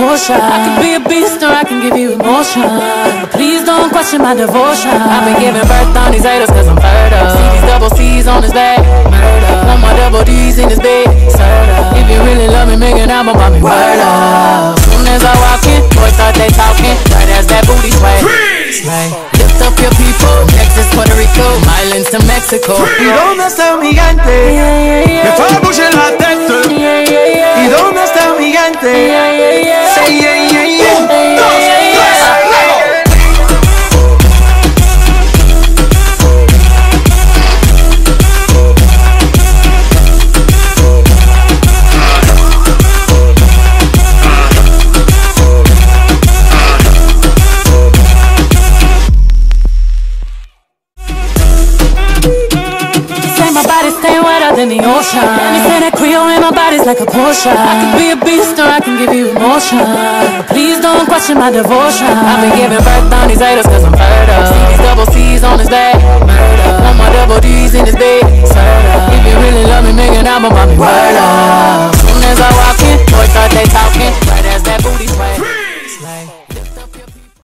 potion. I can be a beast or I can give you emotion. Please don't question my devotion. I've been giving birth on these haters cause I'm fertile. See these double C's on his back, murder. Want my double D's in his bed, if you really love me, make an album about me, word up. Soon as I walk in, boys start they talking, right as that booty sway. Lift up your people, Texas, Puerto Rico, Islands to Mexico. ¿Y dónde está mi gigante? Me fue a bouger la tête. ¿Y dónde está mi gigante? In the ocean, and they say that Creole in my body's like a potion. I can be a beast or I can give you emotion. Please don't question my devotion. I've been giving birth on these haters cause I'm fertile. See these double C's on his back, murder. Want my double D's in his bed, if you really